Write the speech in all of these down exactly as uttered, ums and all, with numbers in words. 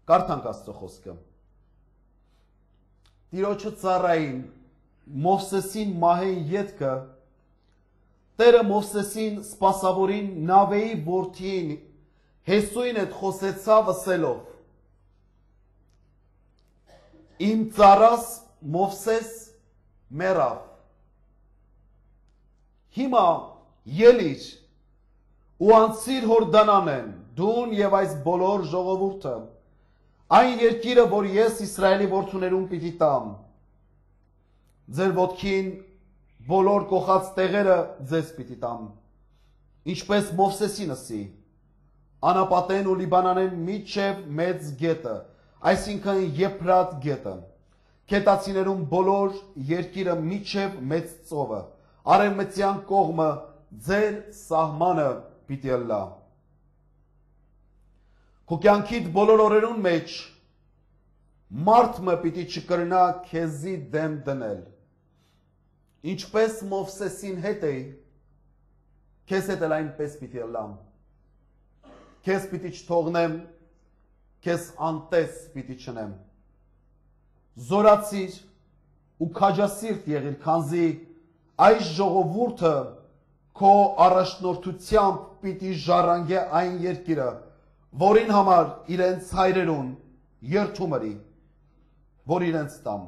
Կարդանք Աստծո խոսքը։ Տիրոջը ծառային Մովսեսին մահեն ետքը Տերը Մովսեսին սպասավորին նավեի որդին Հեսուին հետ խոսեցավ ասելով Իմ ծառաս Մովսես մեռավ Հիմա ելիր ու անցիր Հորդանանեն դուն եւ այս բոլոր ժողովուրդը այն երկիրը որ ես Իսրայելի որդուներուն պիտի տամ ձեր ոտքին բոլոր կողած տեղերը ձեզ պիտի տամ ինչպես Մովսեսին ասի Անապատեն ու Լիբանանեն միջև մեծ գետը այսինքն Եփրատ գետը Քետացիներուն բոլոր երկիրը միջև մեծ ծովը Արևմտյան կողմը ձեր սահմանը պիտի ըլլա Քո կյանքիդ բոլոր օրերուն մեջ մարդ մը պիտի չկրնա քեզի դեմ դնել Ինչպես Մովսեսին հետ էի քեզ հետ էլ այնպես պիտի ըլլամ Քեզ պիտի չթողնեմ քեզ անտես պիտի չնեմ Զորացիր ու քաջասիրտ եղիր քանզի այս ժողովուրդը քո առաջնորդությամբ պիտի ժառանգե այն երկիրը որին համար իրենց հայրերուն երթում ըրի որ իրենց տամ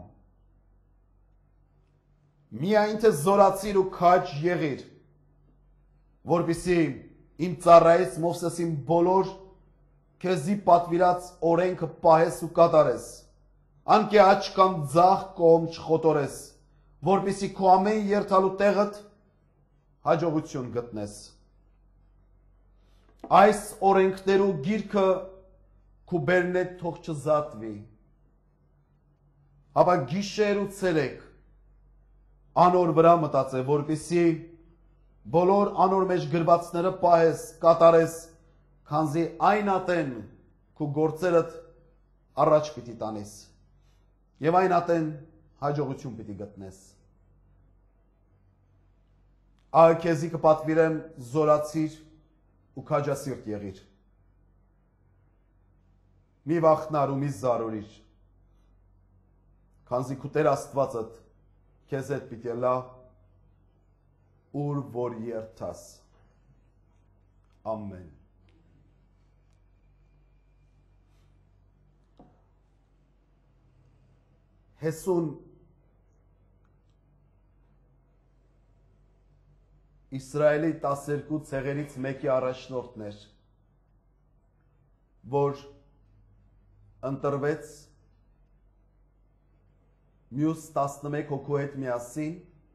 Միայն թե զորացիր ու քաջ եղիր որպեսզի իմ ծառայից Մովսեսին բոլոր քեզի պատվիրած օրենքը պահես ու կատարես անկե աչ կամ ձախ կողմ չխոտորես որպեսզի քո ամեն երթալու տեղդ հաջողություն գտնես Այս օրենքներու գիրքը քու բերնետ թող չզատվի Հապա գիշեր ու ցերեկ անոր վրա մտածե որպեսզի բոլոր անոր մեջ գրվածները պահես կատարես քանզի այն ատեն քու գործերդ առաջ պիտի տանես եւ այն ատեն հաջողություն պիտի գտնես Ահա քեզի կպատվիրեմ զորացիր ու քաջասիրտ եղիր Մի վախնար ու մի զարորիր Քանզի քու Տեր Աստվածդ քեզ հետ պիտի լա ուր որ երթաս Ամեն Հեսուն Իսրայելի տասներկու ցեղերից մեկի առաջնորդն էր, որ ընտրվեց մյուս տասնմեկ հոգու հետ միասին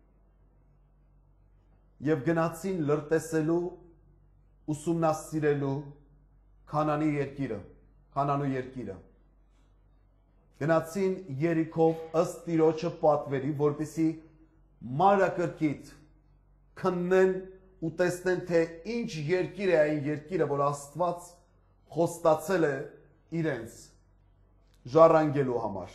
եւ գնացին լրտեսելու, ուսումնասիրելու Քանանի երկիրը, Քանանու երկիրը։ Գնացին Երիքով ըստ Տիրոջը պատվերի, որպեսզի մանրակրկիտ քննեն ու տեսնեն, թե ինչ երկիր է այն երկիրը, որ Աստված խոստացել է իրենց ժառանգելու համար։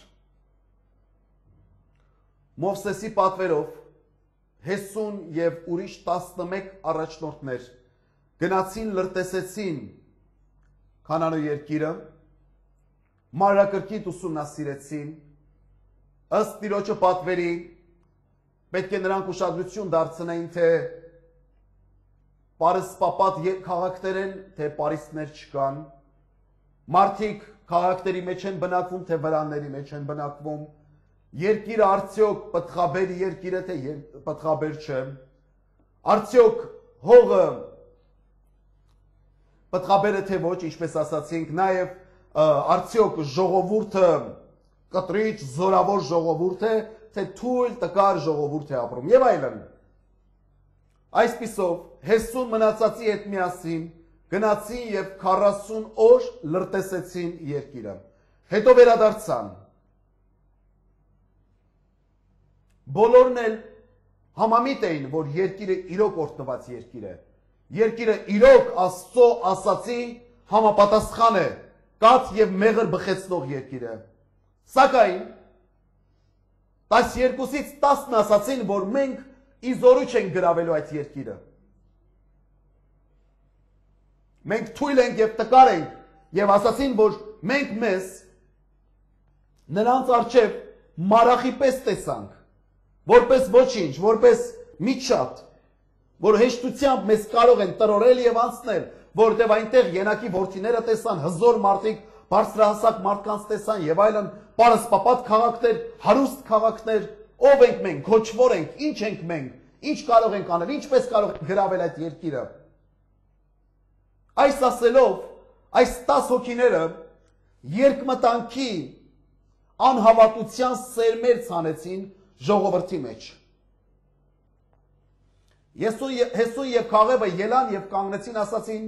Մովսեսի պատվերով Հեսուն եւ ուրիշ տասնմեկ առաջնորդներ գնացին լրտեսեցին Քանանու երկիրը, մանրակրկիտ ուսումնասիրեցին, ըստ Տիրոջը պատվերի պետք է նրանք ուշադրություն դարձնեին, թե պարսպապատ քաղաքներ են, թե պարիսպներ չկան, մարդիկ քաղաքների մեջ են բնակվում, թե վրանների մեջ են բնակվում, երկիրը արդյոք պտղաբեր երկիր է, թե պտղաբեր չէ, արդյոք հողը պտղաբեր է, թե ոչ, ինչպես ասացինք, նաև արդյոք ժողովուրդը կտրիչ, զորավոր ժողովուրդ է, թե թույլ տկար ժողովուրդ է ապրում, եւ այլն։ Այսպիսով, Հեսուն մնացածի հետ միասին գնացին եւ քառասուն օր լրտեսեցին երկիրը։ Հետո վերադարձան։ Բոլորն էլ համամիտ էին, որ երկիրը իրոք օրհնված երկիր է։ Երկիրը իրոք Աստծո ասացի համապատասխան է, կաթ եւ մեղր բխեցնող երկիր է։ Սակայն տասներկուսից տասն ասացին, որ մենք իզորու չենք գրավելու այդ երկիրը։ Մենք թույլ ենք եւ տկար ենք եւ ասացին, որ մենք մեզ նրանց առջև մարախի պես տեսանք, որպես ոչինչ, որպես միջատ, որ հեշտությամբ մեզ կարող են տրորել եւ անցնել, որտեղ այնտեղ ենակի որդիները տեսան, հզոր մարդիկ, բարձրահասակ մարդկանց տեսան եւ այլն, պարսպապատ քաղաքներ, հարուստ քաղաքներ, ով ենք մենք, քոչվոր ենք, ինչ ենք մենք, ինչ կարող ենք անել, ինչպես կարող ենք գրավել այդ երկիրը։ Այս ասելով, այս տասը հոգիները երկմտանքի անհավատության սերմեր ցանեցին ժողովրդի մեջ։ Հեսուն եւ Քաղեբը ելան եւ կանգնեցին, ասացին.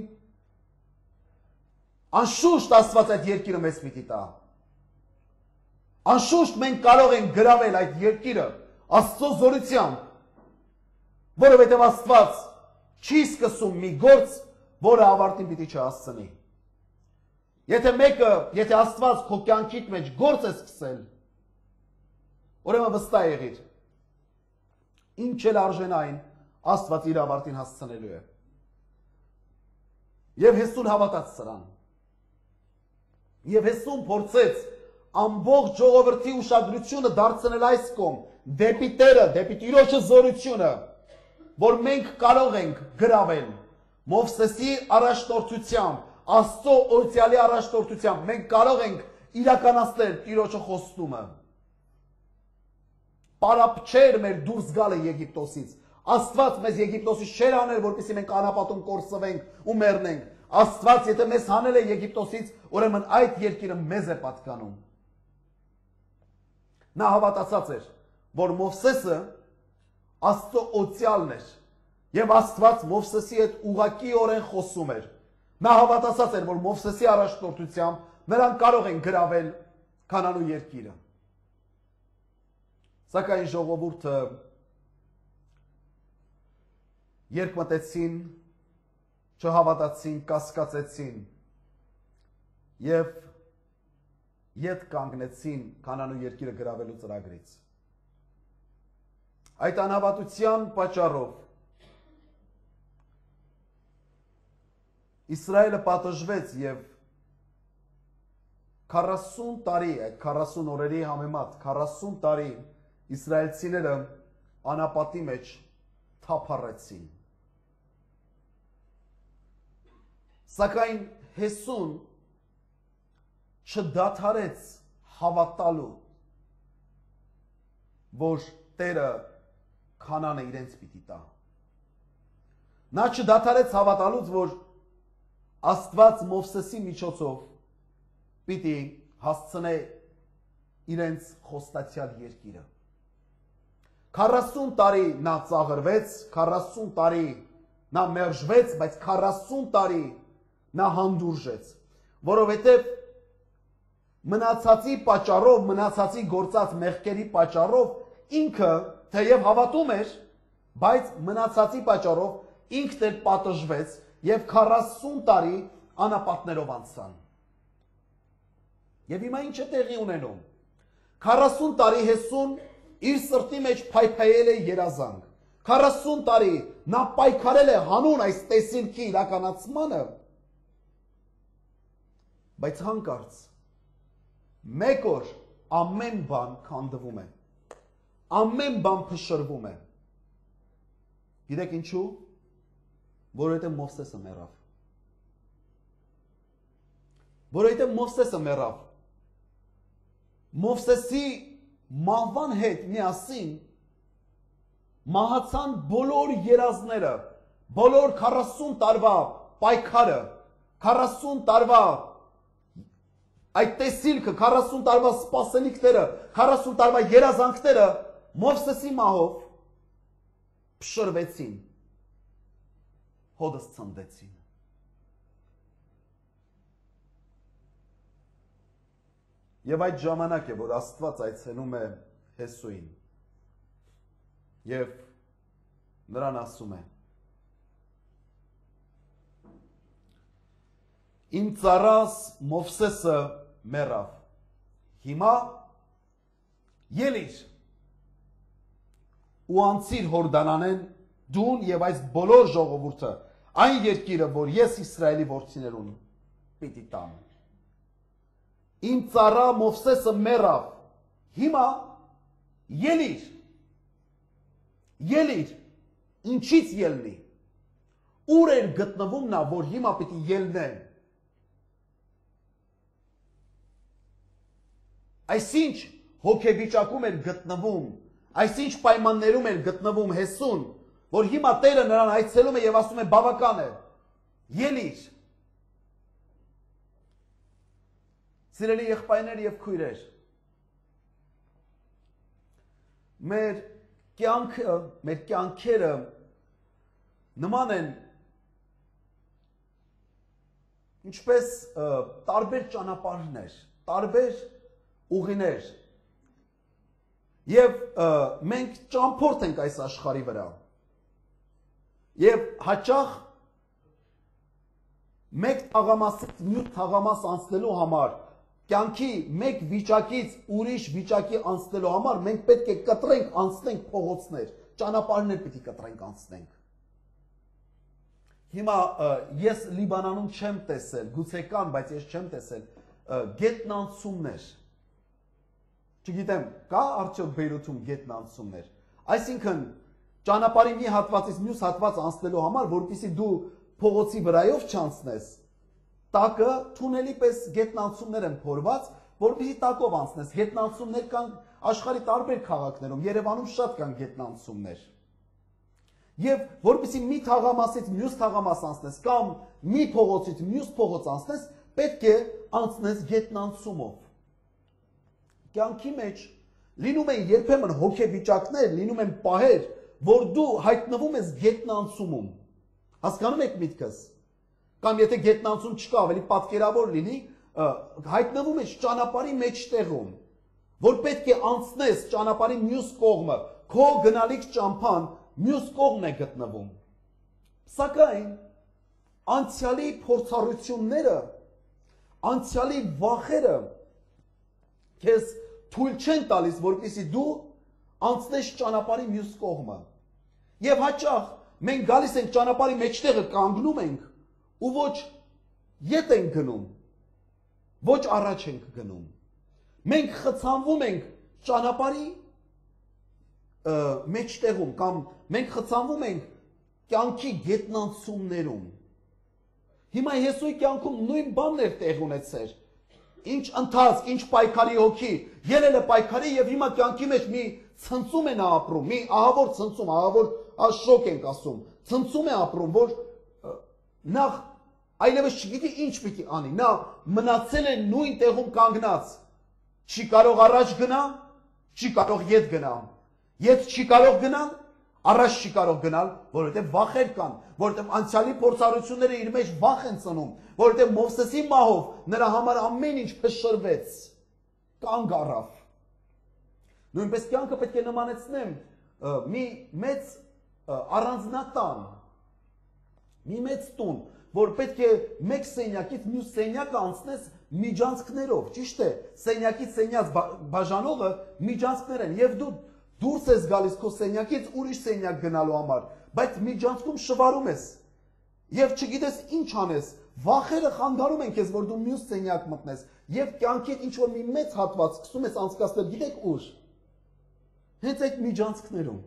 անշուշտ Աստված այդ երկիրը մեզ պիտի տա։ Անշուշտ մենք կարող ենք գրավել այդ երկիրը Աստծո զորությամբ, որովհետև Աստված չի սկսում մի գործ, որը ավարտին պիտի չհասցնի։ Եթե մեկը, եթե Աստված քո կյանքիդ մեջ գործ է սկսել, ուրեմն վստահ եղիր, ինչ էլ արժենային, Աստված իր ավարտին հասցնելու է։ Եվ Հեսուն հավատաց սրան։ Եվ Հեսուն փորձեց ամբողջ ժողովրդի ուշադրությունը դարձնել այս կողմ, դեպի Տերը, դեպի Տիրոջը զորությունը, որ մենք կարող ենք գրավել Մովսեսի առաջնորդությամբ, Աստծո օրհնյալի առաջնորդությամբ, մենք կարող ենք իրականացնել Տիրոջը խոստումը։ Պարապ չէր մեր դուրս գալը Եգիպտոսից։ Աստված մեզ Եգիպտոսից չէր անել, որպեսզի մենք անապատում կորսվենք ու մեռնենք։ Աստված եթե մեզ հանել է Եգիպտոսից, ուրեմն այդ երկիրը մեզ է պատկանում։ Նա հավատացած էր, որ Մովսեսը Աստծո օծյալն էր, եւ Աստված Մովսեսի հետ ուղղակիորեն խոսում էր։ Նա հավատացած էր, որ Մովսեսի առաջնորդությամբ նրանք կարող են գրավել Քանանու երկիրը։ Սակայն ժողովուրդը երկմտեցին, չհավատացին, կասկածեցին եւ ետ կանգնեցին Քանանու երկիրը գրավելու ծրագրից։ Այդ անհավատության պատճառով Իսրայելը պատժվեց եւ քառասուն տարի, այդ քառասուն օրերի համեմատ քառասուն տարի իսրայելցիները անապատի մեջ թափառեցին։ Սակայն Հեսուն չդադարեց հավատալու, որ Տերը Քանանը իրենց պիտի տա։ Նա չդադարեց հավատալուց, որ Աստված Մովսեսի միջոցով պիտի հասցնե իրենց խոստացյալ երկիրը։ քառասուն տարի նա ծաղրվեց, քառասուն տարի նա մերժվեց, բայց քառասուն տարի նա հանդուրժեց, որովհետև մնացածի պատճառով, մնացածի գործած մեղքերի պատճառով ինքը թեև հավատում էր, բայց մնացածի պատճառով ինքն էլ պատժվեց եւ քառասուն տարի անապատներով անցան։ Եվ հիմա ինչ է տեղի ունենում։ քառասուն տարի Հեսուն իր սրտի մեջ փայփայել է երազանք։ քառասուն տարի նա պայքարել է հանուն այս տեսիլքի իրականացմանը, բայց հանկարծ մեկ օր ամեն բան քանդվում է, ամեն բան փշրվում է։ Գիտեք ինչու՞։ Որովհետև Մովսեսը մեռավ։ Որովհետև Մովսեսը մեռավ։ Մովսեսի մահվան հետ միասին մահացան բոլոր երազները, բոլոր քառասուն տարվա պայքարը, քառասուն տարվա այդ տեսիլքը, քառասուն տարվա սպասելիքները, քառասուն տարվա երազանքները Մովսեսի մահով փշրվեցին, հոդս ցնդեցին։ Եվ այդ ժամանակ է, որ Աստված այցելում է Հեսուին եւ նրան ասում է. Իմ ծառաս Մովսեսը մեռավ, հիմա ելիր ու անցիր Հորդանանեն դուն եւ այս բոլոր ժողովուրդը այն երկիրը, որ ես Իսրայելի որդիներ ունեմ, պիտի տան։ Իմ ծառա Մովսեսը մեռավ, հիմա ելիր, ելիր, ինչից ելնի, ուր էր գտնվում նա, որ հիմա պիտի ելնեն։ Այսինչ հոգեվիճակում էր գտնվում, այսինչ պայմաններում էր գտնվում Հեսուն, որ հիմա Տերը նրան այցելում է եւ ասում է բավական է, ելիր։ Սիրելի եղբայրներ եւ քույրեր, մեր կյանքը, մեր կյանքերը նման են ինչպես տարբեր ճանապարհներ, տարբեր ուղիներ։ Եվ մենք ճամփորդ ենք այս աշխարհի վրա։ Եվ հաճախ մեկ թաղամասից մյուս թաղամաս անցնելու համար, կյանքի մեկ վիճակից ուրիշ վիճակի անցնելու համար մենք պետք է կտրենք, անցնենք փողոցներ, ճանապարհներ պետք է կտրենք, անցնենք։ Հիմա ես Լիբանանում չեմ տեսել, գուցե կան, բայց ես չեմ տեսել գետնանցումներ։ Չգիտեմ, կա արդյոք Բեյրութում գետնանցումներ։ Այսինքն ճանապարհի մի հատվածից մյուս հատված անցնելու համար, որպեսզի դու փողոցի վրայով չանցնես, տակը թունելի պես գետնանցումներ են փորված, որպեսզի տակով անցնես։ Գետնանցումներ կան աշխարհի տարբեր քաղաքներում, Երևանում շատ կան գետնանցումներ։ Եվ որպեսզի մի թաղամասից մյուս թաղամաս անցնես կամ մի փողոցից մյուս փողոց անցնես, պետք է անցնես գետնանցումով։ Կյանքի մեջ լինում են երբեմն հոգեվիճակներ, լինում են պահեր, որ դու հայտնվում ես գետնանցումում։ Հասկանում եք միտքս։ Կամ եթե գետնանցում չկա, ավելի պատկերավոր լինի, հայտնվում ես ճանապարհի մեջտեղում, որ պետք է անցնես ճանապարհի մյուս կողմը, քո գնալիք ճամփան մյուս կողմն է գտնվում։ Սակայն անցյալի փորձառությունները, անցյալի վախերը քեզ թույլ չեն տալիս, որպեսզի դու անցնես ճանապարհի մյուս կողմը։ Եվ հաճախ մենք գալիս ենք ճանապարհի մեջտեղը, կանգնում ենք ու ոչ ետ ենք գնում, ոչ առաջ ենք գնում։ Մենք խցանվում ենք ճանապարհի մեջտեղում կամ մենք խցանվում ենք կյանքի գետնանցումներում։ Հիմա Հեսուի կյանքում նույն բանն էր տեղ ունեցել։ Ինչ ընթացք, ինչ պայքարի հոգի, ելել է պայքարի եւ հիմա կյանքի մեջ մի ցնցում է նա ապրում, մի ահավոր ցնցում, ահավոր աշոկ ենք ասում, ցնցում է ապրում, որ նախ այլևս չգիտի ինչ պիտի անի, նա մնացել է նույն տեղում կանգնած, չի կարող առաջ գնա, չի կարող ետ գնա, ետ չի կարող գնալ, առաջ չի կարող գնալ, որովհետև վախեր կան, որովհետև անցյալի փորձառությունները իր մեջ վախ են ծնում, որովհետև Մովսեսի մահով նրա համար ամեն ինչ փշրվեց, կանգ առավ։ Նույնպես կյանքը պետք է նմանեցնեմ մի մեծ առանձնատան, մի մեծ տուն, որ պետք է մեկ սենյակից մյուս սենյակը անցնես միջանցքներով, ճիշտ է, սենյակից սենյակ բաժանողը միջանցքներ են, եւ դու դուրս ես գալիս քո սենյակից ուրիշ սենյակ գնալու համար, բայց միջանցքում շվարում ես եւ չգիտես ինչ անես, վախերը խանգարում են քեզ, որ դու մյուս սենյակ մտնես եւ կյանքիդ ինչ որ մի մեծ հատված սկսում ես անցկացնել, գիտեք ուր։ Հենց այդ միջանցքներում։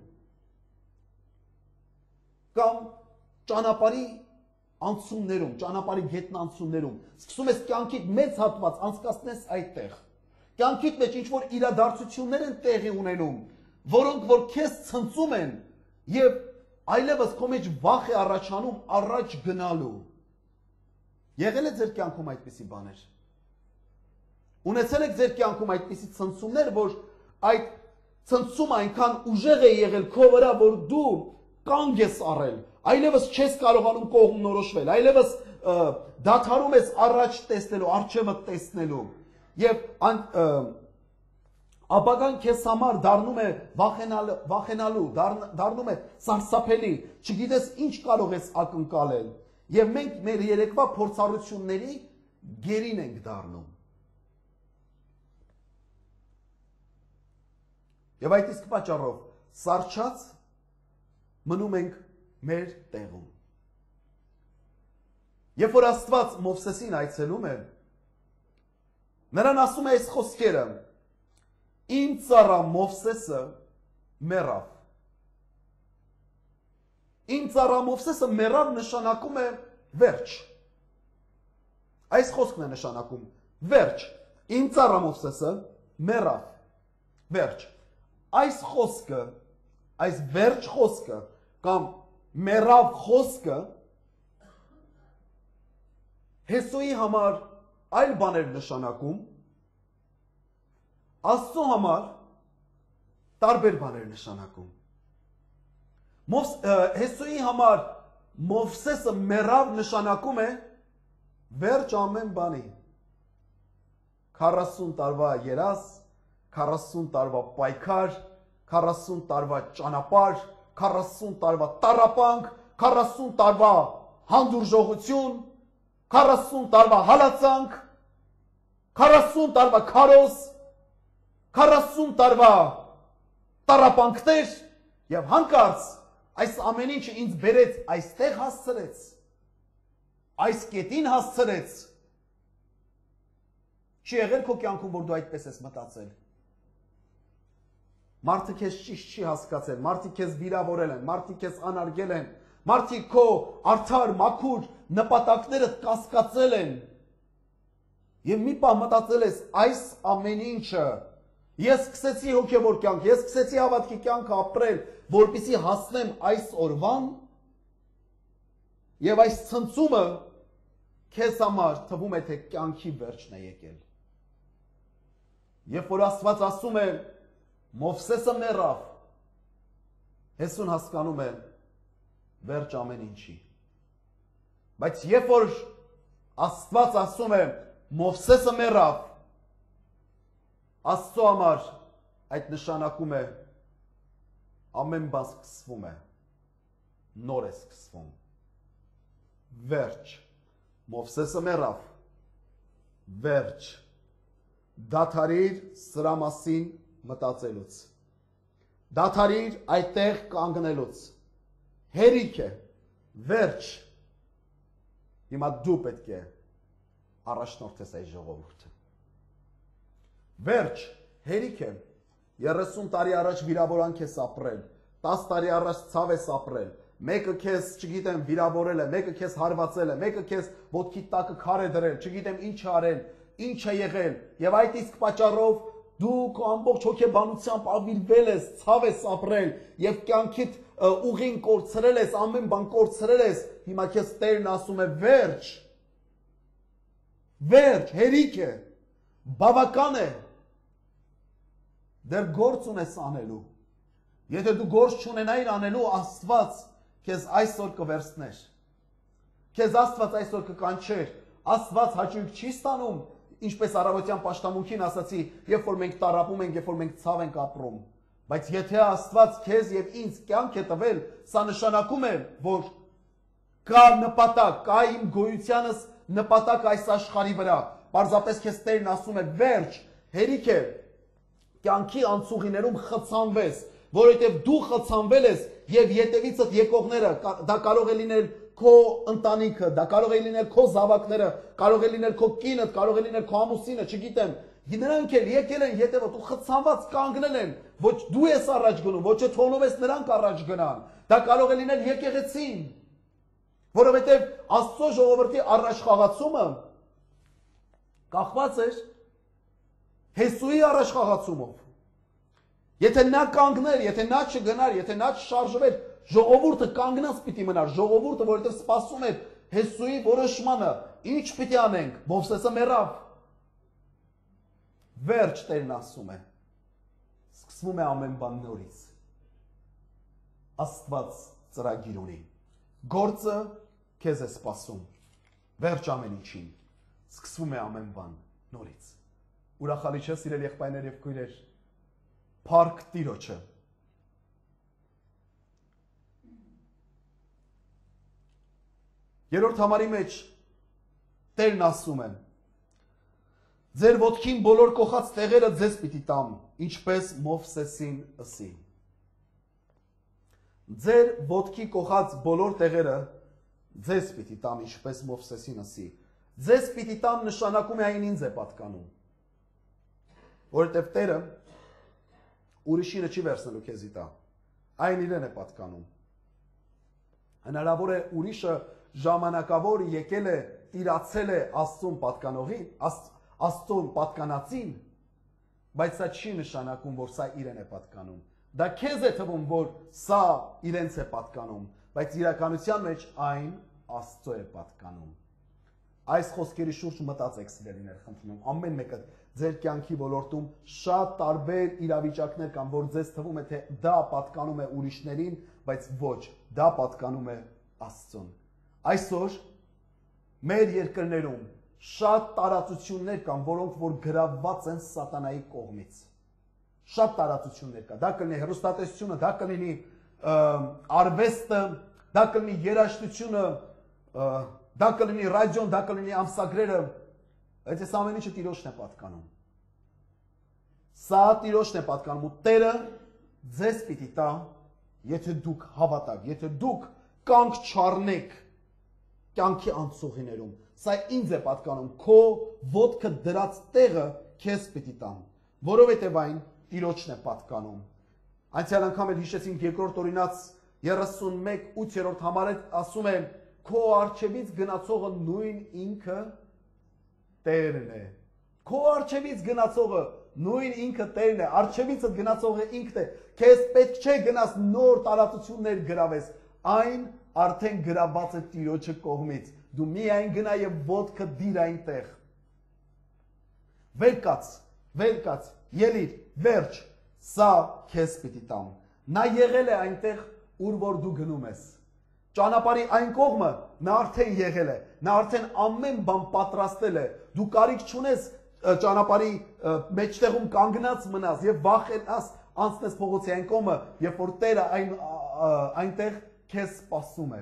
Կամ ճանապարհի անցումներում, ճանապարհի գետնանցումներում, սկսում ես կյանքիդ մեծ հատված անցկացնես այդտեղ։ Կյանքիդ մեջ ինչ որ իրադարձություններ են տեղի ունենում, որոնք որ քեզ ցնցում են եւ այլևս քո մեջ վախ է առաջանում առաջ գնալու։ Եղել է ձեր կյանքում այդպիսի բաներ։ Ունեցել եք ձեր կյանքում այդպիսի ցնցումներ, որ այդ ցնցումը այնքան ուժեղ է եղել քո վրա, որ դու կանգ ես առել, այլևս չես կարողանում կողմնորոշվել, այլևս դադարում ես առաջ տեսնելու, առջևը տեսնելու եւ ապագան քեզ համար դառնում է վախենալու, վախենալու, դառնում է սարսափելի, չգիտես ինչ կարող ես ակնկալել եւ մենք մեր երեկվա փորձառությունների գերին ենք դառնում։ Եվ այդ իսկ պատճառով սարչած մնում ենք մեր տեղում։ Երբ որ Աստված Մովսեսին այցելում է, նրան ասում է այս խոսքերը. Իմ ծառա Մովսեսը մեռավ։ Իմ ծառա Մովսեսը մեռավ նշանակում է վերջ։ Այս խոսքն է նշանակում վերջ։ Իմ ծառա Մովսեսը մեռավ։ Վերջ։ Այս խոսքը, այս վերջ խոսքը կամ մեռավ խոսքը Հեսուի համար այլ բաներ նշանակում, Աստծո համար տարբեր բաներ նշանակում։ Հեսուի համար Մովսեսը մեռավ նշանակում է վերջ ամեն բանի։ քառասուն տարվա երազ, քառասուն տարվա պայքար, քառասուն տարվա ճանապարհ, քառասուն տարվա տառապանք, քառասուն տարվա հանդուրժողություն, քառասուն տարվա հալածանք, քառասուն տարվա քարոզ, քառասուն տարվա տառապանքներ եւ հանկարծ այս ամեն ինչը ինձ բերեց այստեղ հասցրեց, այս կետին հասցրեց։ Չի եղել քո կյանքում, որ դու այդպես ես մտածել։ Մարդը քեզ ճիշտ չի հասկացել, մարդիկ քեզ վիրավորել են, մարդիկ քեզ անարգել են, մարդիկ քո արդար, մաքուր նպատակները կասկածել են։ Եվ մի պահ մտածել ես, այս ամեն ինչը ես սկսեցի հոգևոր կյանք, ես սկսեցի հավատքի կյանքը ապրել, որպեսզի հասնեմ այս օրվան, եւ այս ցնցումը քեզ համար թվում է թե կյանքի վերջն է եկել։ Երբ որ Աստված ասում է Մովսեսը մեռավ, Հեսուն հասկանում է վերջ ամեն ինչի։ Բայց երբ որ Աստված ասում է Մովսեսը մեռավ, Աստծո համար այդ նշանակում է ամեն բան սկսվում է, նոր է սկսվում։ Վերջ, Մովսեսը մեռավ, վերջ, դադարիր սրա մասին մտածելուց, դադարիր այդտեղ կանգնելուց, հերիք է, վերջ, հիմա դու պետք է առաջնորդես այս ժողովուրդը։ Վերջ, հերիք է, երեսուն տարի առաջ վիրավորանք ես ապրել, տաս տարի առաջ ցավ ես ապրել, մեկը քեզ, չգիտեմ, վիրավորել է, մեկը քեզ հարվածել է, մեկը քեզ ոտքի տակը քար է դրել, չգիտեմ ինչ է արել, ինչ է եղել, եւ այդ իսկ պատճառով դու քո ամբողջ հոգեբանությամբ ավիրվել ես, ցավ ես ապրել եւ կյանքիդ ուղին կորցրել ես, ամեն բան կորցրել ես, հիմա քեզ Տերն ասում է վերջ, վերջ, հերիք է, բավական է, դեռ գործ ունես անելու, եթե դու գործ չունենայիր անելու, Աստված քեզ այսօր կվերցներ, քեզ Աստված այսօր կկանչեր, Աստված հաճույք չի ստանում, ինչպես առավոտյան պաշտամունքին ասացի, երբ որ մենք տառապում ենք, երբ որ մենք ցավ ենք ապրում, բայց եթե Աստված քեզ եւ ինձ կյանք է տվել, սա նշանակում է, որ կա նպատակ, կա իմ գոյությանս նպատակ այս աշխարհի վրա, պարզապես քեզ Տերն ասում է վերջ, հերիք է, կյանքի անցուղիներում խցանվես, որովհետև դու խցանվել ես եւ ետևիցդ եկողները, դա կարող է լինել քո ընտանիքը, դա կարող է լինել քո զավակները, կարող է լինել քո կինը, կարող է լինել քո ամուսինը, չգիտեմ, նրանք էլ եկել են ետևդ ու խցանված կանգնել են, ոչ դու ես առաջ գնում, ոչ թե թողնում ես նրանք առաջ գնան, դա կարող է լինել եկեղեցին, որովհետև Աստծո ժողովրդի առաջխաղացումը կախված էր Հեսուի առաջխաղացումով։ Եթե նա կանգներ, եթե նա չգնար, եթե նա չշարժվեր, ժողովուրդը կանգնած պիտի մնար, ժողովուրդը, որովհետև սպասում էր Հեսուի որոշմանը, ինչ պիտի անենք, Մովսեսը մեռավ։ Վերջ Տերն ասում է, սկսվում է ամեն բան նորից։ Աստված ծրագիր ունի, գործը քեզ է սպասում, վերջ ամեն ինչին, սկսվում է ամեն բան նորից։ Ուրախալի չէ, սիրել եղբայրներ եւ քույրեր, Փառք Տիրոջը։ Երրորդ համարի մեջ Տերն ասում է. Ձեր ոտքին բոլոր կողած տեղերը ձեզ պիտի տամ, ինչպես Մովսեսին ըսի։ Ձեր ոտքի կողած բոլոր տեղերը Ձեզ պիտի տամ ինչպես Մովսեսին ասի։ Ձեզ պիտի տամ նշանակում է այն ինձ է պատկանում։ Որովհետև Տերը ուրիշինը չի վերցնելու քեզի տա։ Այն իրեն է պատկանում։ Հնարավոր է ուրիշը ժամանակավոր եկել է, տիրացել է Աստծուն պատկանողին, Աստծուն պատկանածին, բայց սա չի նշանակում, որ սա իրեն է պատկանում։ Դա քեզ է թվում, որ սա իրենց է պատկանում, բայց իրականության մեջ այն Աստծո է պատկանում։ Այս խոսքերի շուրջ մտածեք, սիրելիներ, խնդրում եմ, ամեն մեկը ձեր կյանքի ոլորտում շատ տարբեր իրավիճակներ կան, որ ձեզ թվում է, թե դա պատկանում է ուրիշներին, բայց ոչ, դա պատկանում է Աստծուն։ Այսօր մեր երկրներում շատ տարածություններ կան, որոնք որ գրավված են սատանայի կողմից։ Շատ տարածություններ կա։ Դա կլինի հեռուստատեսությունը, դա կլինի արվեստը, դա կլինի երաժշտությունը, դա կլինի ռադիոն, դա կլինի ամսագրերը, բայց այս ամեն ինչը Տիրոջն է պատկանում։ Սա Տիրոջն է պատկանում ու Տերը ձեզ պիտի տա, եթե դուք հավատաք, եթե դուք կանգ չառնեք կյանքի անցուղիներում։ Սա ինձ է պատկանում, քո ոտքը դրած տեղը քեզ պիտի տամ, որովհետև այն Տիրոջն է պատկանում։ Անցյալ անգամ էլ հիշեցինք երկրորդ օրինաց երեսունմեկ ութերորդ համարը ասում է քո արջևից գնացողը նույն ինքը Տերն է։ Քո արջևից գնացողը նույն ինքը Տերն է, արջևից գնացողը ինքն է։ Քեզ պետք չէ գնաս նոր տարածություններ գրավես, այն արդեն գրաված է Տիրոջը կողմից։ Դու միայն գնա եւ ոտքը դիր այնտեղ։ Վեր կաց, վեր կաց, ելիր, վերջ, սա քեզ պիտի տամ։ Նա եղել է այնտեղ, ուր որ դու գնում ես։ Ճանապարհի այն կողմը նա արդեն եղել է, նա արդեն ամեն բան պատրաստել է։ Դու կարիք չունես ճանապարհի մեջտեղում կանգնած մնաս եւ վախենաս անցնես փողոցի այն կողմը, երբ որ Տերը այն այնտեղ քեզ սպասում է։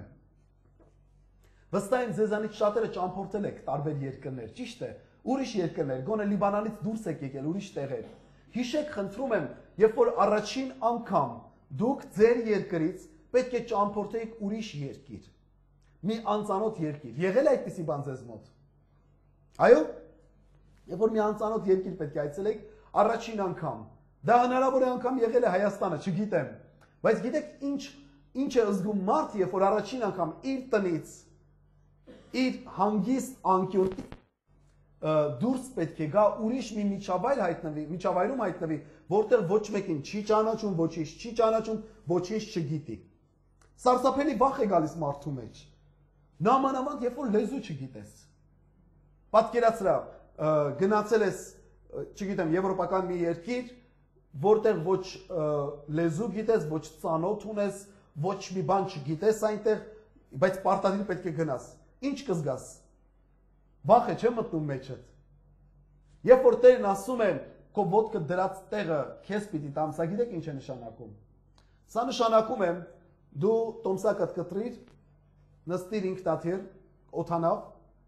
Վստահ եմ ձեզանից շատերը ճամփորդել եք տարբեր երկրներ, ճիշտ է, ուրիշ երկրներ, գոնե Լիբանանից դուրս եք եկել, ուրիշ տեղեր։ Հիշեք, խնդրում եմ, երբ որ առաջին անգամ դուք ձեր երկրից պետք է ճամփորդեիք ուրիշ երկիր, մի անծանոթ երկիր։ Եղել է այդպիսի բան ձեզ մոտ։ Այո, երբ որ մի անծանոթ երկիր պետք է այցելեիք առաջին անգամ, դա հնարավոր է անգամ եղել է Հայաստանը, չգիտեմ, բայց գիտեք ինչ ինչ է զգում մարդ, երբ որ առաջին անգամ իր տնից, իր հանգիստ անկյունից դուրս պետք է գա ուրիշ մի միջավայր հայտնվի, միջավայրում հայտնվի, որտեղ ոչ մեկին չի ճանաչում, ոչինչ չի ճանաչում, ոչինչ չգիտի։ Սարսափելի վախ է գալիս մարդու մեջ։ Նամանավանդ երբ որ լեզու չգիտես։ Պատկերացրա, գնացել ես, չգիտեմ, եվրոպական մի երկիր, որտեղ ոչ լեզու գիտես, ոչ ծանոթ ունես, ոչ մի բան չգիտես այնտեղ, բայց պարտադիր պետք է գնաս։ Ինչ կզգաս։ Վախ է, չէ՞ մտնում մեջդ։ Երբ որ Տերն ասում է, քո ոտքը դրած տեղը քեզ պիտի տամ, սա գիտեք ինչ է նշանակում։ Սա նշանակում է դու տոմսակդ կտրիր, նստիր ինքնաթիռ, օդանավ,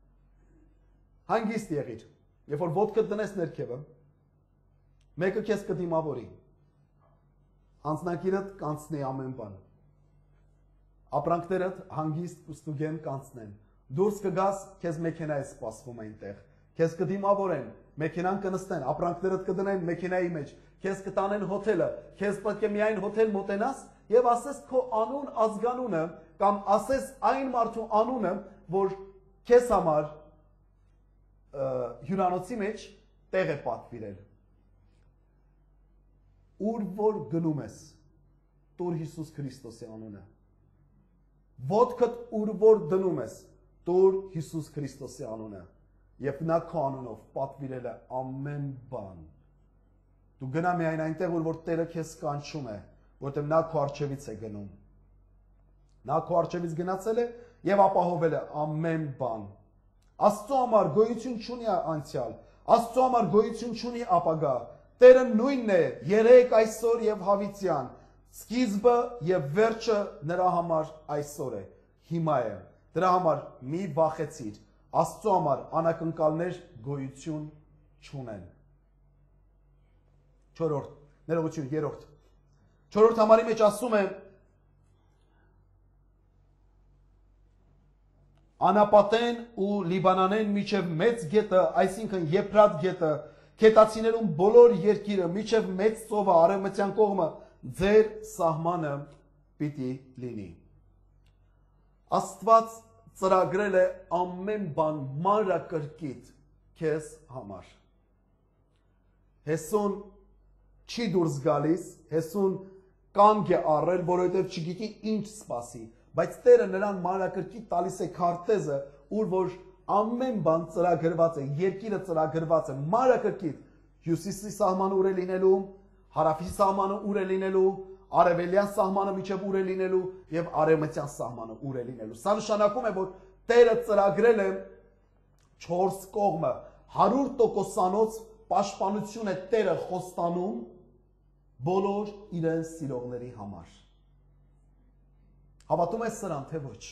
հանգիստ եղիր։ Երբ որ ոտքդ դնես ներքևը, մեկը քեզ կդիմավորի։ Անձնակիրդ կանցնի ամեն բան։ Ապրանքներդ հանգիստ ու ստուգեն կանցնեն։ Դուրս կգաս, քեզ մեքենա է սպասվում այնտեղ։ Քեզ կդիմավորեն, մեքենան կնստեն, ապրանքներդ կդնեն մեքենայի մեջ, քեզ կտանեն հոթելը, քեզ պետք է միայն հոթել մոտենաս եւ ասես քո անուն, ազգանունը կամ ասես այն մարդու անունը, որ քեզ համար հյուրանոցի մեջ տեղ է պատվիրել։ Ուր որ գնում ես, տուր Հիսուս Քրիստոսի անունը։ Ոտքդ ուր որ դնում ես, տուր Հիսուս Քրիստոսի անունը, եւ նա քո անունով պատվիրել է ամեն բան։ Դու գնա միայն այնտեղ, որ Տերը քեզ կանչում է, որտեղ նա քո առջևից է գնում։ Նա քո առջևից գնացել է եւ ապահովել է ամեն բան։ Աստծո համար գոյություն չունի անցյալ, Աստծո համար գոյություն չունի ապագա։ Տերը նույնն է, երեք այսօր եւ հավիտյան։ Սկիզբը եւ վերջը նրա համար այսօր է, հիմա է։ Դրա համար մի վախեցիր, Աստծո համար անակնկալներ գոյություն չունեն։ Չորրորդ, ներողություն, երրորդ։ Չորրորդ համարի մեջ ասում է Անապատեն ու Լիբանանեն միջև մեծ գետը, այսինքն Եփրատ գետը, քետացիներուն բոլոր երկիրը, միջև մեծ ծովը, արևմտյան կողմը, ձեր սահմանը պիտի լինի։ Աստված ծրագրել է ամեն բան մանրակրկիտ քեզ համար։ Հեսուն չի դուրս գալիս, Հեսուն կանգ է առել, որովհետև չգիտի ինչ սպասի, բայց Տերը նրան մանրակրկիտ տալիս է քարտեզը, ուր որ ամեն բան ծրագրված է, երկիրը ծրագրված է, մանրակրկիտ հյուսիսի սահմանը ուր է լինելու, հարավի սահմանը ուր է լինելու, արևելյան սահմանը միջև ուր է լինելու եւ արևմտյան սահմանը ուր է լինելու։ Սա նշանակում է, որ Տերը ծրագրել է չորս կողմը, հարյուր տոկոսանոց պաշտպանություն է Տերը խոստանում բոլոր իրեն սիրողների համար։ Հավատում ես սրան, թե ոչ։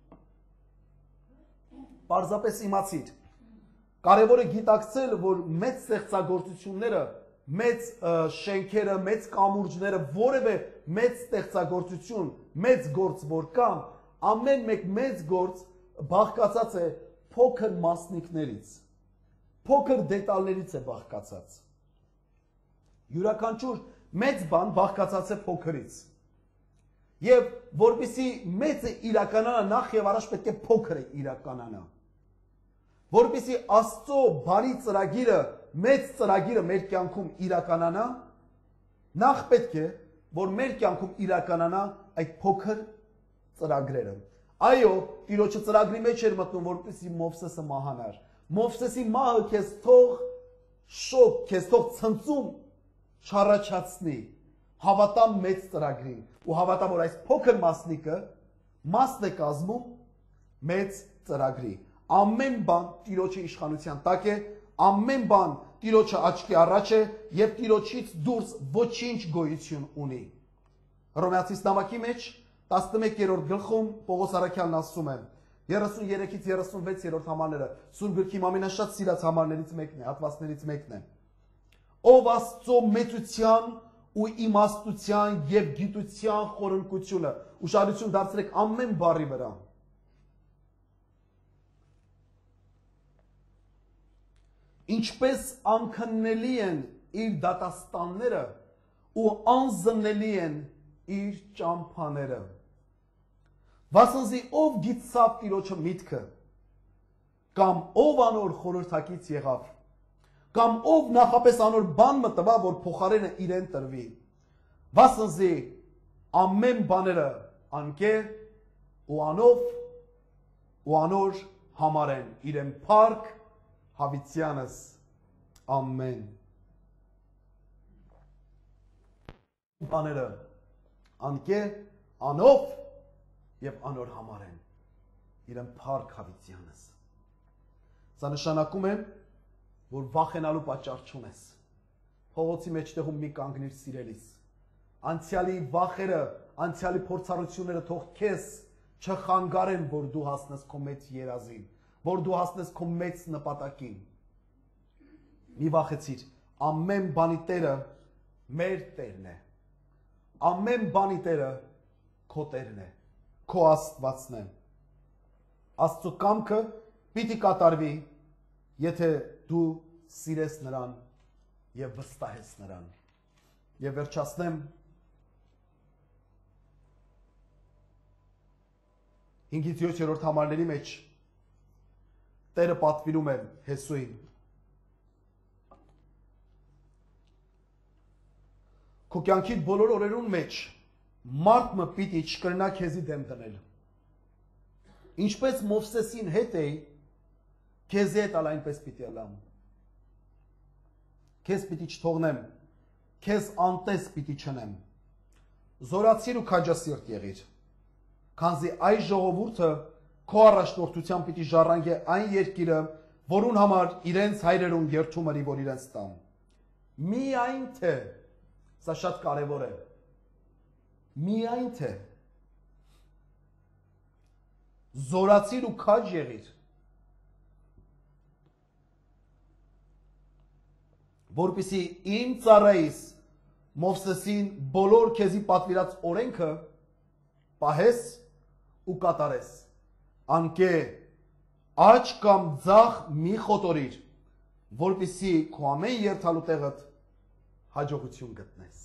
Պարզապես իմացիր։ Կարևոր է գիտակցել, որ մեծ ստեղծագործությունները, մեծ շենքերը, մեծ կամուրջները, որևէ մեծ ստեղծագործություն, մեծ գործ որ կա, ամեն մեկ մեծ գործ բաղկացած է փոքր մասնիկներից, փոքր դետալներից է բաղկացած։ Յուրաքանչյուր մեծ բան բաղկացած է փոքրից։ Եվ որպեսզի մեծը իրականանա, նախ եւ առաջ պետք է փոքրը իրականանա։ Որպեսզի Աստծո բարի ծրագիրը, մեծ ծրագիրը մեր կյանքում իրականանա, նախ պետք է, որ մեր կյանքում իրականանա այդ փոքր ծրագրերը։ Այո, Տիրոջը ծրագրի մեջ էր մտնում, որպեսզի Մովսեսը մահանար։ Մովսեսի մահը քեզ թող շոկ, քեզ թող ցնծում չառաջացնի։ Հավատա մեծ ծրագրին ու հավատա, որ այս փոքր մասնիկը մասն է կազմում մեծ ծրագրի։ Ամեն բան Տիրոջի իշխանության տակ է, ամեն բան Տիրոջը աչքի առաջ է եւ Տիրոջից դուրս ոչինչ գոյություն ունի։ Հռոմեացիս նամակի մեջ տասնմեկերորդ գլխում Պողոս առաքյալն ասում է երեսուններեքից երեսունվեց համարները, Սուրբ գրքի ամենաշատ սիրած համարներից մեկն է, հատվածներից մեկն է։ Ով Աստծո մեծության ու իմաստության եւ գիտության խորհրդությունը, ուշադրություն դարձրեք ամեն բառի վրա։ Ինչպես անքննելի են իր դատաստանները ու անզննելի են իր ճամփաները։ Վասնզի ով գիտցավ Տիրոջը միտքը, կամ ով անոր խորհրդակից եղավ, կամ ով նախապես անոր բան մտվա, որ փոխարենը իրեն տրվի։ Վասնզի ամեն բաները անկեր ու անով ու անոր համար են իրեն փառք հավիտյանս ամեն բաները անկեր անով եւ անոր համար են իրեն փառք հավիտյանս։ Սա նշանակում է, որ վախենալու պատճառ չունես։ Փողոցի մեջտեղում մի կանգնիր սիրելիս։ Անցյալի վախերը, անցյալի փորձառությունները թող քեզ չխանգարեն, որ դու հասնես քո մեծ երազին, որ դու հասնես քո մեծ նպատակին։ Մի վախեցիր, ամեն բանի Տերը մեր Տերն է։ Ամեն բանի Տերը քո Տերն է, քո Աստվածն է։ Աստծո կամքը պիտի կատարվի, եթե դու սիրես նրան եւ վստահես նրան։ Եվ վերջացնեմ հինգից յոթերորդ համարների մեջ Տերը պատվիրում է Հեսուին։ Քո կյանքի բոլոր օրերուն մեջ մարդ մը պիտի չկրնա քեզի դեմ դնել։ Ինչպես Մովսեսին հետ էի, քեզի հետ ալ այնպես պիտի ալամ։ Քեզ պիտի չթողնեմ, քեզ անտես պիտի չնեմ։ Զորացիր ու քաջասիրտ եղիր, քանզի այս ժողովուրդը քո առաջնորդությամբ պիտի ժառանգե այն երկիրը, որուն համար իրենց հայրերուն երդում արի, որ իրենց տան։ Միայն թե, սա շատ կարևոր է, միայն թե զորացիր ու քաջ եղիր, որպեսզի իմ ծառայիս Մովսեսին բոլոր քեզի պատվիրած օրենքը պահես ու կատարես, անկե աջ կամ ձախ մի խոտորիր, որպեսզի քո ամեն երթալու տեղդ հաջողություն գտնես։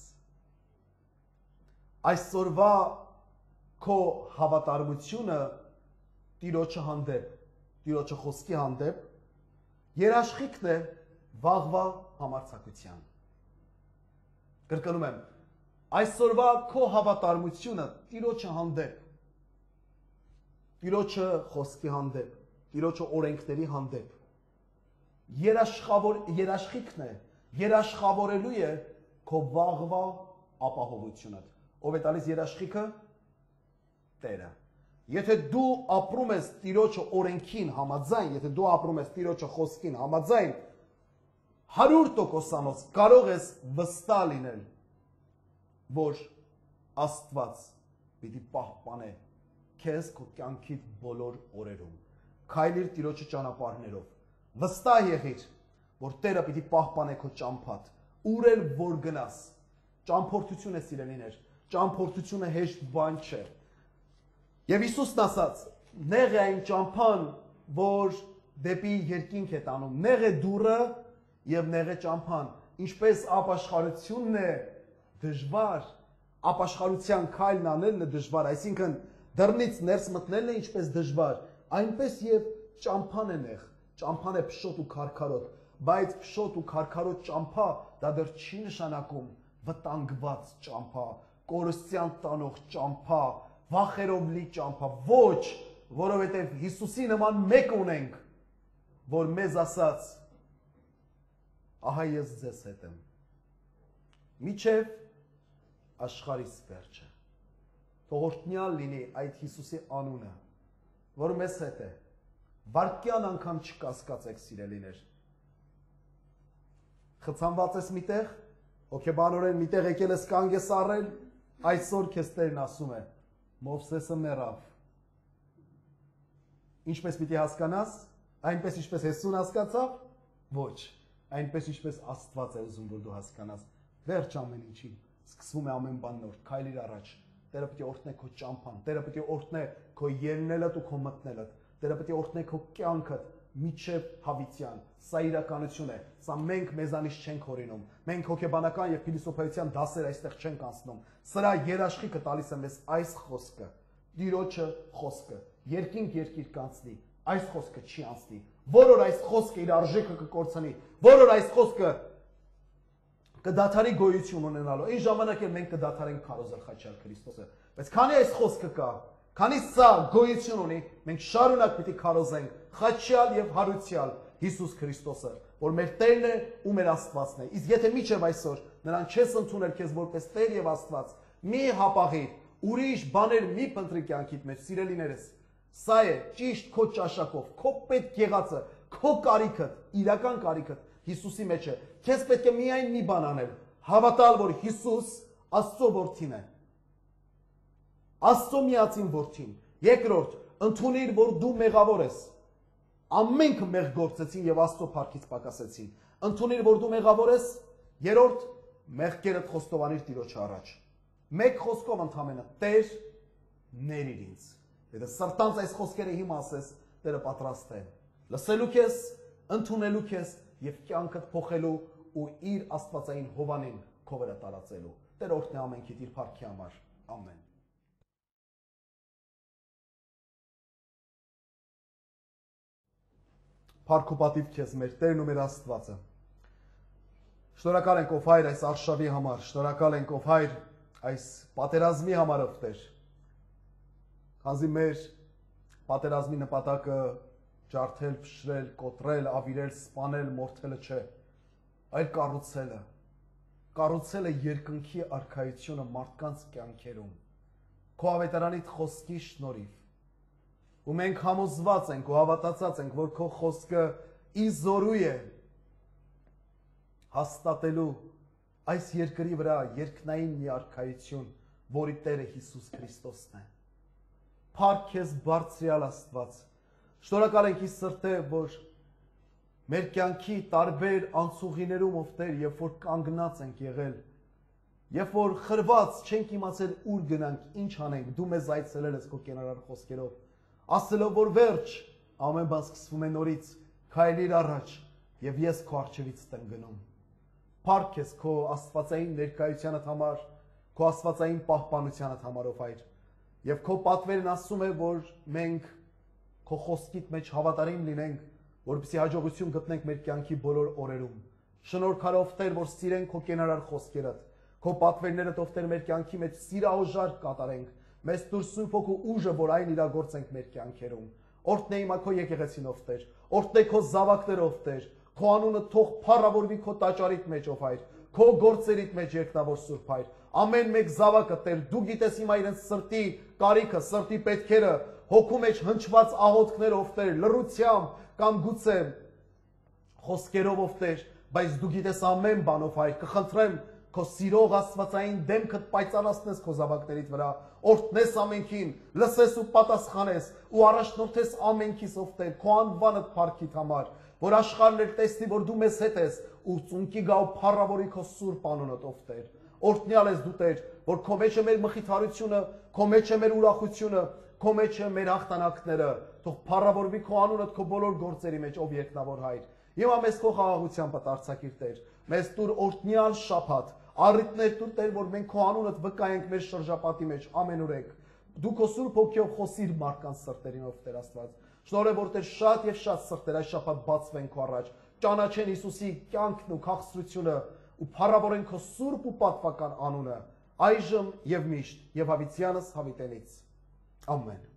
Այսօրվա քո հավատարմությունը Տիրոջը հանդեպ, Տիրոջը խոսքի հանդեպ երաշխիքն է վաղվա համարձակության։ Կրկնում եմ, այսօրվա քո հավատարմությունը Տիրոջը հանդեպ, Տիրոջը խոսքի հանդեպ, Տիրոջը օրենքների հանդեպ երաշխավոր երաշխիքն է, երաշխավորելու է քո վաղվա ապահովությունը։ Ով է տալիս երաշխիքը? Տերը։ Եթե դու ապրում ես Տիրոջը օրենքին համաձայն, եթե դու ապրում ես Տիրոջը խոսքին համաձայն, հարյուր տոկոսանոց կարող ես վստահ լինել, որ Աստված պիտի պահպանե քեզ քո կյանքիդ բոլոր օրերում։ Քայլիր Տիրոջը ճանապարհներով, վստահ եղիր, որ Տերը պիտի պահպանե քո ճամփատ, ուր էլ որ գնաս։ Ճամփորդություն է, սիրելիներ, ճամփորդությունը հեշտ բան չէ։ Եվ Հիսուսն ասաց. նեղ է այն ճամփան, որ դեպի երկինք է տանում, նեղ է դուռը եւ նեղ է ճամփան, ինչպես ապաշխարությունն է դժվար, ապաշխարության քայլն անելն է դժվար, այսինքն դռնից ներս մտնելն է ինչպես դժվար, այնպես եւ ճամփան է նեղ, ճամփան է փշոտ ու քարքարոտ, բայց փշոտ ու քարքարոտ ճամփա դա դեռ չի նշանակում վտանգված ճամփա, կորստյան տանող ճամփա, վախերով լի ճամփա, ոչ, որովհետև Հիսուսի նման մեկ ունենք, որ մեզ ասաց. ահա ես ձեզ հետ եմ, միջև աշխարհիս վերջը։ Թող օրհնյալ լինի այդ Հիսուսի անունը, որ մեզ հետ է, վարկյան անգամ չկասկածեք, սիրելիներ։ Խցանված ես միտեղ, հոգեբանորեն միտեղ եկել ես կանգ ես առել, այսօր քեզ Տերն ասում է. Մովսեսը մեռավ։ Ինչպես պիտի հասկանաս, այնպես ինչպես Հեսուն հասկացավ, ոչ, այնպես ինչպես Աստված է ուզում, որ դու հասկանաս, վերջ ամեն ինչին, սկսվում է ամեն բան նոր, քայլիր առաջ, Տերը պիտի օրհնե քո ճամփան, Տերը պիտի օրհնե քո ելնելդ ու քո մտնելդ, Տերը պիտի օրհնե քո կյանքդ միջև հավիտյան, սա իրականություն է, սա մենք մեզանից չենք հորինում, մենք հոգեբանական եւ փիլիսոփայության դասեր այստեղ չենք անցնում, սրա երաշխիքը տալիս է մեզ այս խոսքը, Տիրոջը խոսքը, երկինք երկիր կանցնի, այս խոսքը չի անցնի, որ որ այս խոսքը իր արժեքը կկորցնի, որ որ այս խոսքը կդադարի գոյություն ունենալու, այն ժամանակ էլ մենք կդադարենք քարոզել Խաչյալ Քրիստոսը, բայց քանի այս խոսքը կա, քանի սա գոյություն ունի, մենք շարունակ պիտի քարոզենք Խաչյալ եւ հարուցյալ Հիսուս Քրիստոսը, որ մեր Տերն է ու մեր Աստվածն է։ Իսկ եթե միջև այսօր նրան չես ընդունել քեզ որպես Տեր եւ Աստված, մի հապաղիր, ուրիշ բաներ մի փնտրի կյանքիդ մեջ, սիրելիներս։ Սա է ճիշտ քո ճաշակով, քո պետք եղածը, քո կարիքդ, իրական կարիքդ Հիսուսի մեջ է։ Քեզ պետք է միայն մի բան անել, հավատալ, որ Հիսուս Աստծո որդին է։ Աստծո միածին որդին։ Երկրորդ, ընդունիր, որ դու մեղավոր ես։ Ամենքը մեղ գործեցին եւ Աստծո փառքից պակասեցին։ Ընդունիր, որ դու մեղավոր ես։ Երրորդ, մեղքերդ խոստովանիր Տիրոջ առաջ։ Մեկ խոսքով ընդամենը Տեր, ներիր ինձ։ Եթե սրտանց այս խոսքերը հիմա ասես, Տերը պատրաստ է լսելու քեզ, ընդունելու քեզ եւ կյանքդ փոխելու ու իր աստվածային հովանին քո վրա տարածելու։ Տերը օրհնի ամենքիդ իր փառքի համար։ Ամեն։ Փառք ու պատիվ քեզ, մեր Տերն ու մեր Աստվածը։ Շնորհակալ ենք ով Հայր այս արշավի համար, շնորհակալ ենք ով Հայր այս պատերազմի համար ով Տեր։ Քանզի մեր պատերազմի նպատակը ջարդել, փշրել, կոտրել, ավիրել, սպանել, մորթելը չէ, այլ կառուցելը։ Կառուցելը երկնքի արքայությունը մարդկանց կյանքերում։ Քո ավետարանիդ խոսքի շնորհիվ։ Ու մենք համոզված ենք ու հավատացած ենք, որ քո խոսքը ի զորու է հաստատելու այս երկրի վրա երկնային մի արքայություն, որի Տերը Հիսուս Քրիստոսն է։ Փառք քեզ բարձրյալ Աստված։ Շնորհակալ ենք ի սրտե, որ մեր կյանքի տարբեր անցուղիներում ով Տեր, երբ որ կանգնած ենք եղել, երբ որ խրված չենք իմացել ուր գնանք, ինչ անենք, դու մեզ այցելել ես քո կենարար խոսքերով, ասելով որ վերջ, ամեն բան սկսվում է նորից, քայլիր առաջ, եւ ես քո առջևից եմ գնում։ Փառք ես քո աստվածային ներկայությանդ համար, քո աստվածային պահպանությանդ համար, ով Հայր։ Եվ քո պատվերն ասում է, որ մենք քո խոսքիդ մեջ հավատարիմ լինենք, որպեսզի հաջողություն գտնենք մեր կյանքի բոլոր օրերում։ Շնորհքարով Տեր, որ սիրենք քո կենարար խոսքերդ, քո պատվերներդ, ով Տեր, մեր կյանքի մեջ սիրահոժար կատարենք, մեզ տուր Սուրբ Հոգու ուժը, որ այն իրագործենք մեր կյանքերում։ Օրհնե հիմա քո եկեղեցին, ով Տեր, օրհնե քո զավակներ, ով Տեր, քո անունը թող փառավորվի քո տաճարիդ մեջ, ով Հայր, քո գործերիդ մեջ, երկնավոր Սուրբ Հայր։ Ամեն մեկ զավակը, Տեր, դու գիտես հիմա իրենց սրտի կարիքը, սրտի պետքերը, հոգու մեջ հնչված աղոթքներ, ով Տեր, լռությամբ կամ գուցե խոսքերով, ով Տեր, բայց դու գիտես ամեն բան, ով Հայր, կխնդրեմ քո սիրող աստվածային դեմքդ պայծառացնես քո զավակներիդ վրա, օրհնես ամենքին, լսես ու պատասխանես ու առաջնորդես ամենքիս, ով Տեր, քո անվանդ փառքիդ համար, որ աշխարհն էլ տեսնի, որ դու մեզ հետ ես ու ծունկի գա ու փառավորի քո սուրբ անունդ, ով Տեր։ Օրհնյալ ես դու, Տեր, որ քո մեջ է մեր մխիթարությունը, քո մեջ է մեր ուրախությունը, քո մեջ է մեր հաղթանակները, թող փառավորվի քո անունդ քո բոլոր գործերի մեջ, ով երկնավոր Հայր։ Հիմա մեզ քո խաղաղությամբ արձակիր, Տեր, մեզ տուր օրհնյալ շաբաթ, առիթներ տուր, Տեր, որ մենք քո անունդ վկայենք մեր շրջապատի մեջ ամենուրեք։ Դու քո Սուրբ Հոգիով խոսիր մարդկանց սրտերին, ով Տեր Աստված։ Շնորհ որ Տեր շատ եւ շատ սրտեր այս շաբաթ բացվեն քո առաջ, ճանաչեն Հիսուսի կյանքն ու քաղցրությունը ու փառավորեն քո սուրբ ու պատվական անունը, այժմ եւ միշտ եւ հավիտյանս հավիտենից։ Ամեն։